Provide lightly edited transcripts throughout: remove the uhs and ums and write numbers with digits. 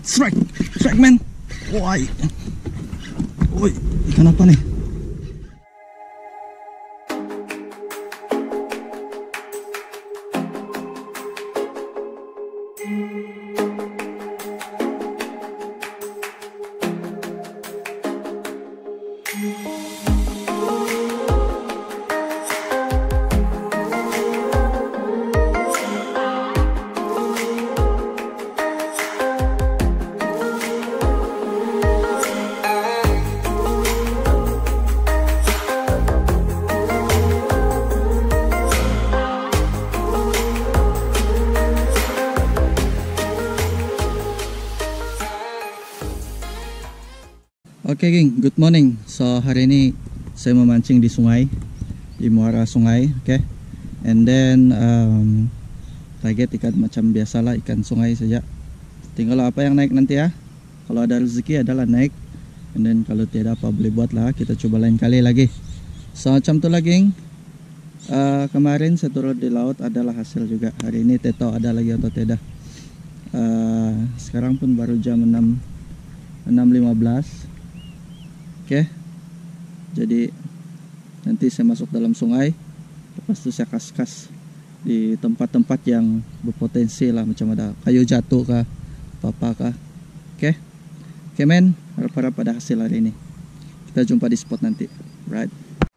Strike! Strike, man! Woi! Woi, ikan apa nih? Oke, geng, good morning. So hari ini saya memancing di sungai, di muara sungai, oke. And then target ikan macam biasalah, ikan sungai saja. Tinggal apa yang naik nanti ya. Kalau ada rezeki adalah naik. And then kalau tidak apa boleh buatlah, kita coba lain kali lagi. So macam tu lah, geng. Kemarin saya turun di laut adalah hasil juga. Hari ini tidak tahu ada lagi atau tidak. Sekarang pun baru jam 6.15. Oke, jadi nanti saya masuk dalam sungai, lepas itu saya kas-kas di tempat-tempat yang berpotensi lah, macam ada kayu jatuh kah, apa kah. Oke, men, harap-harap ada hasil hari ini. Kita jumpa di spot nanti, right?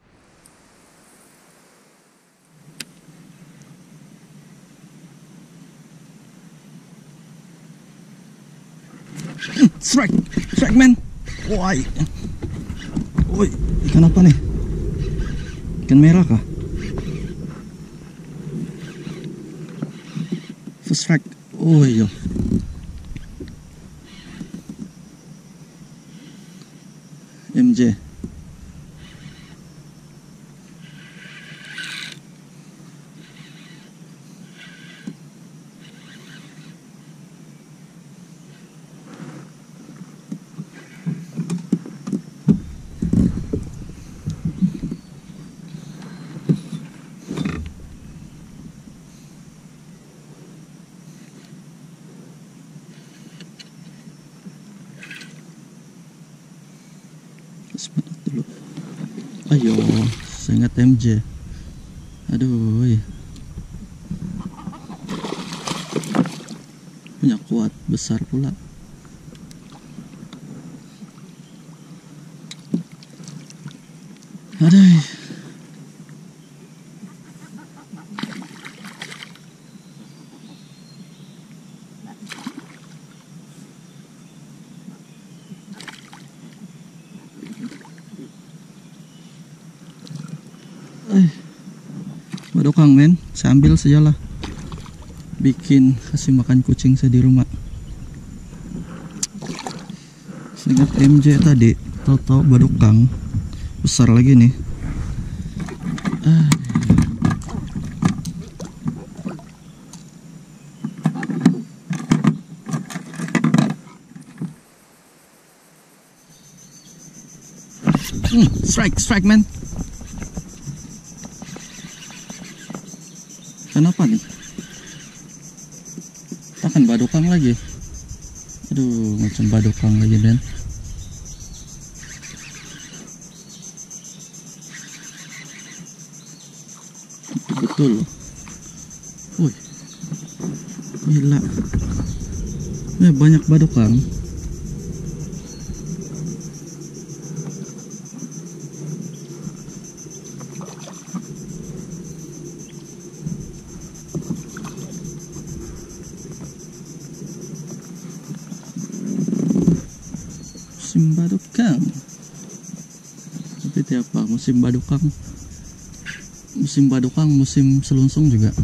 Strike, man! Woi! Woi, ikan apa nih? Ikan merah kah? First strike. Oh iya. MJ. Sebentar dulu. Ayo, saya ingat MJ. Aduh, punya kuat besar pula. Aduh. Badokang, men, saya ambil sajalah, bikin kasih makan kucing saya di rumah. Saya ingat MJ tadi, tahu-tahu badokang besar lagi nih. Strike, man. Kenapa nih? Takkan badokang lagi. Aduh, macam badokang lagi, men. Betul. Wih, gila. Banyak badokang. Musim badokang, tapi apa musim badokang, musim selongsong juga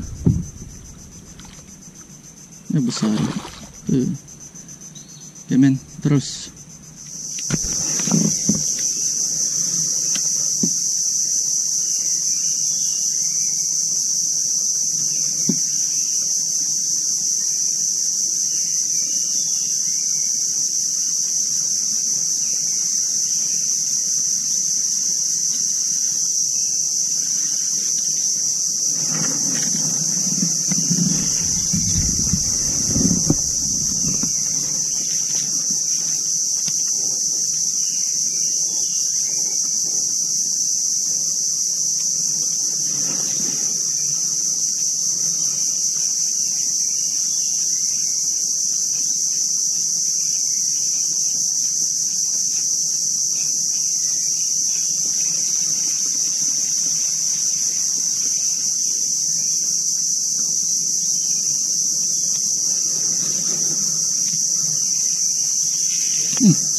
ya besar. Oke, men, terus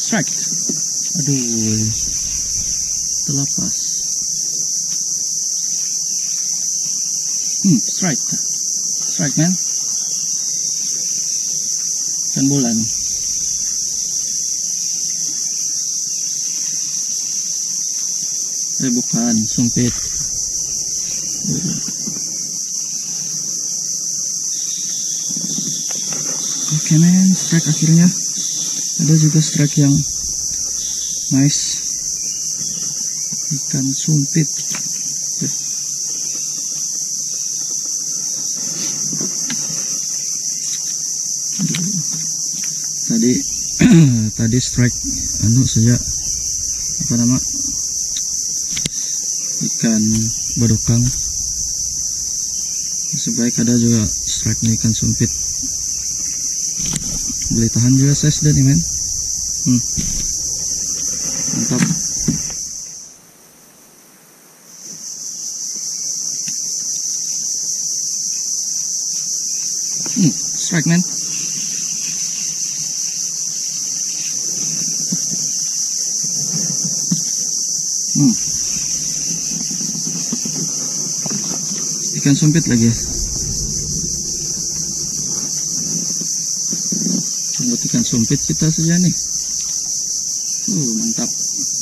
strike. Aduh, terlepas. Strike man. Ikan bulan. Bukan, sumpit. Oke men, strike akhirnya. Ada juga strike yang nice. Ikan sumpit. Tadi strike saja apa nama ikan badukang. Sebaik ada juga strike nih ikan sumpit. Boleh tahan juga size dan men. Mantap. Strike man. Ikan sumpit lagi ya. Buat ikan sumpit kita saja nih. Mantap.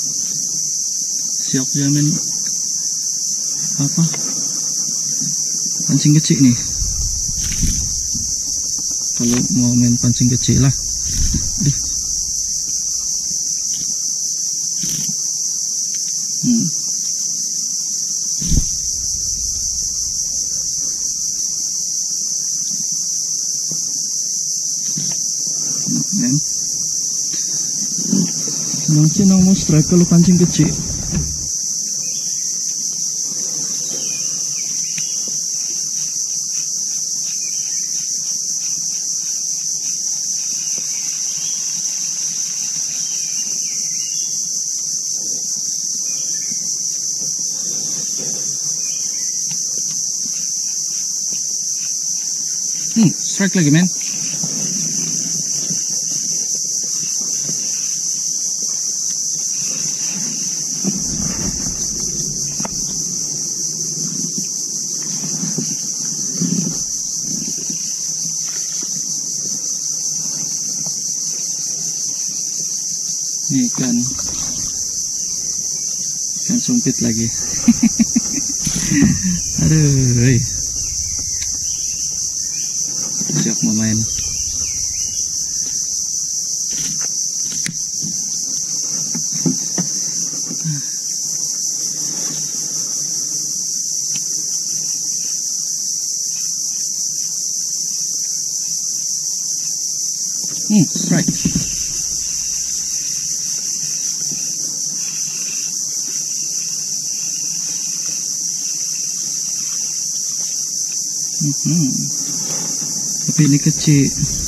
Siap jamin apa? Pancing kecil nih. Kalau mau main pancing kecil lah. Aduh. Senang mau strike kalau pancing kecil. Strike lagi men. Ini ikan sumpit lagi. Aduh, siap mau main. Strike. Tapi ini kecil,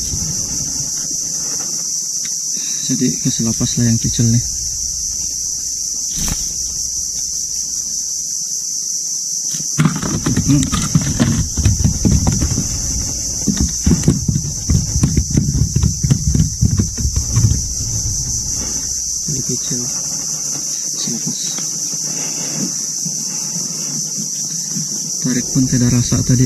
jadi kasih lepas lah yang kecil nih. Jadi kecil, selepas. Tarik pun tidak rasa tadi.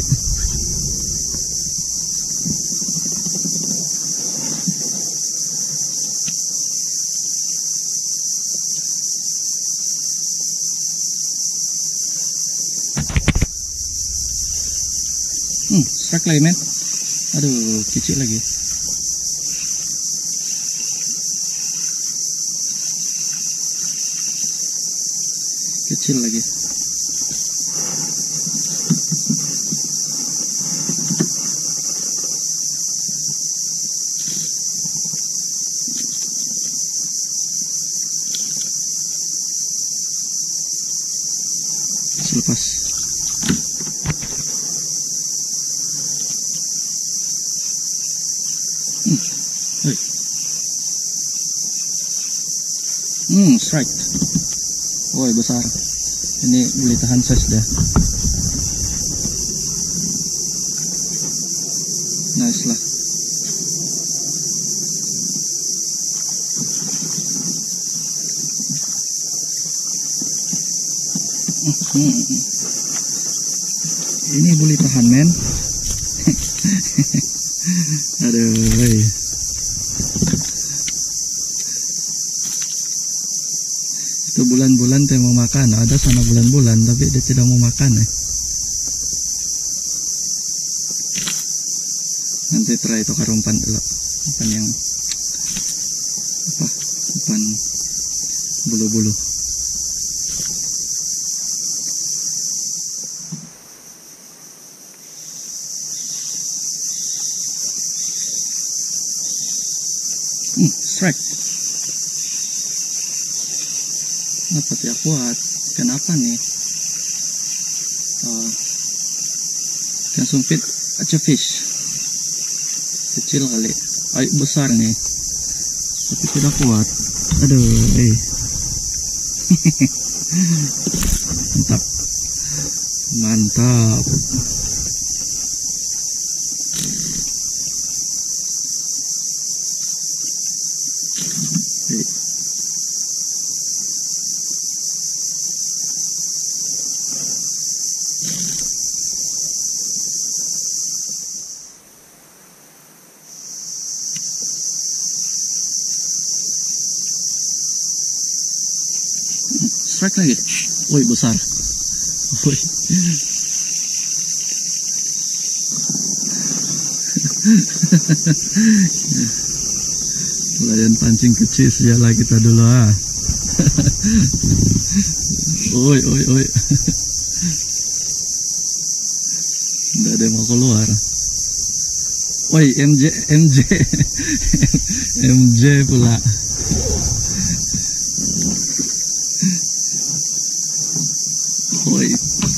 Strike lagi men. Aduh, kecil lagi. Kecil lagi. Selepas. Strike. Woi, besar. Ini boleh tahan size dah. Nice lah. Ini boleh tahan men. Aduh, wey. Itu bulan-bulan dia mau makan. Ada sana bulan-bulan tapi dia tidak mau makan ya. Nanti try itu karumpan dulu. Umpan yang apa? Umpan bulu-bulu. Strike. Apa tidak kuat? Kenapa nih? Ikan sumpit aja fish. Kecil kali. Ayo besar nih. Tapi tidak kuat. Aduh, Mantap. Mantap. Strike lagi. Woi, besar. Woi. Nelayan pancing kecil sialah kita dulu ah. Oi. Nggak ada yang mau keluar. Woi, MJ pula. Woi,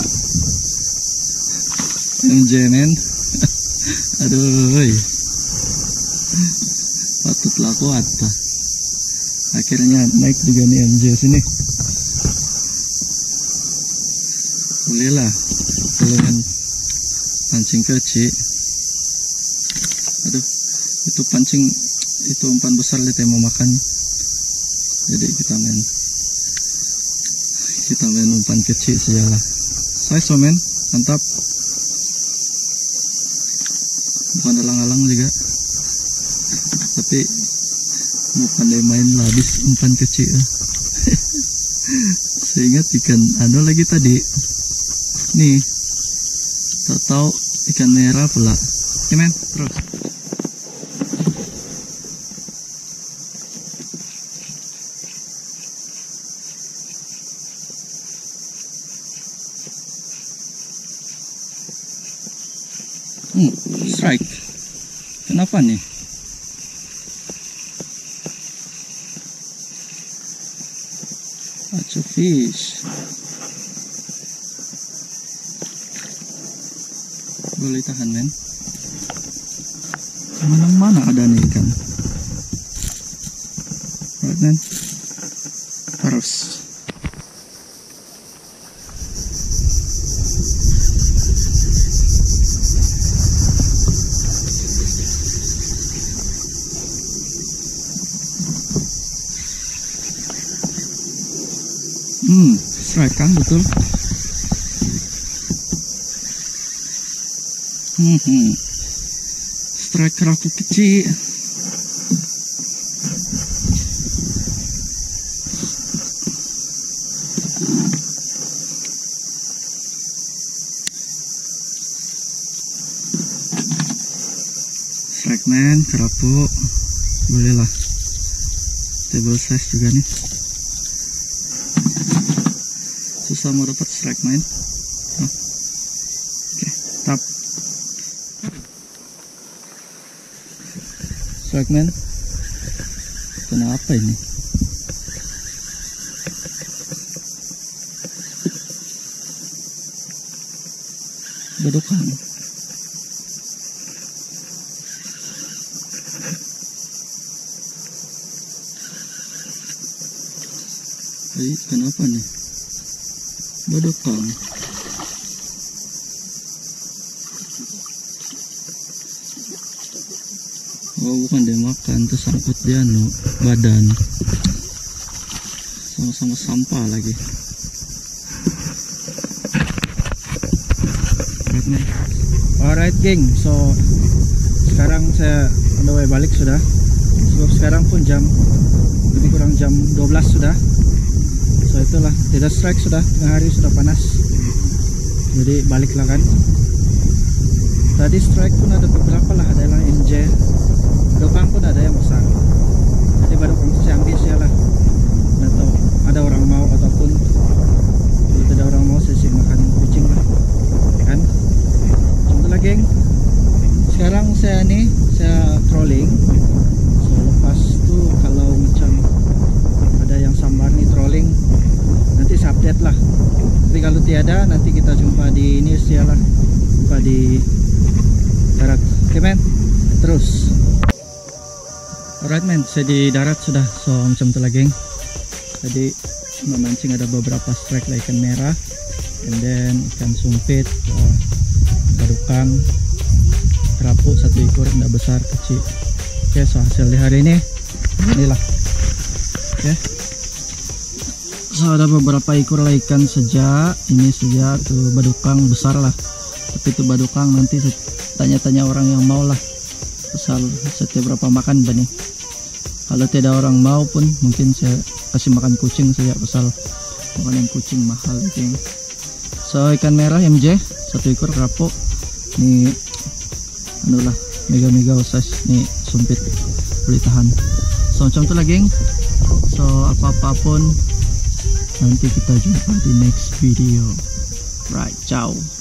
MJ men. Aduh, patutlah kuat pak. Akhirnya naik juga nih MJ sini. Bolehlah kalau yang pancing kecil. Aduh, itu pancing, itu umpan besar lihat yang mau makan. Jadi kita main umpan kecil sajalah. Size men, mantap. Bukan alang-alang juga, tapi mau pandai main labis umpan kecil. Saya ingat ikan anu lagi tadi nih, tahu ikan merah pula. Oke men, terus. Strike. Kenapa nih? Acu fish. Boleh tahan men. Mana-mana ada nih ikan. Right man. Harus. Strike kan betul. Strike kerapu kecil. Strike man, kerapu. Bolehlah. Table size juga nih. Susah mau dapat strike main. Oke, tap. Strike man. Kenapa ini? Bedokan. Kenapa nih? Bedokan. Oh bukan dia makan, terus sangkut dia badan. Sama-sama sampah lagi. Nih. Alright geng, so sekarang saya on the way balik sudah. Sebab sekarang pun lebih kurang jam 12 sudah. So itulah, tidak strike sudah, tengah hari sudah panas. Jadi baliklah kan. Tadi strike pun ada beberapa lah, ada yang NJ, Badukang pun ada yang besar. Jadi Badukang saya ambil sialah. Nggak tahu ada orang mau ataupun kalau tidak orang mau saya sih makan kucing lah, kan? Contohnya geng, sekarang saya trolling. So lepas tuh kalau macam ada yang sambar nih trolling, nanti saya update lah. Tapi kalau tiada, nanti kita jumpa di ini sialah, jumpa di darat. Oke men, terus. Alright men, saya di darat sudah. So macam tu lah geng. Tadi memancing ada beberapa strike lah, ikan merah, and then ikan sumpit, badukang, terapuk 1 ekor, tidak besar, kecil. Oke, so hasil di hari ini inilah. Oke, so ada beberapa ekor lah ikan sejak. Ini sejak tuh badukang besar lah, tapi itu badukang nanti tanya-tanya orang yang mau lah, asal setiap berapa makan bani. Kalau tidak orang mau pun mungkin saya kasih makan kucing saja, pasal makanan kucing mahal geng. So ikan merah MJ 1 ekor, terapuk ini anulah mega size, nih sumpit boleh tahan. So macam tu lah geng. So apa-apapun nanti kita jumpa di next video. Right, ciao.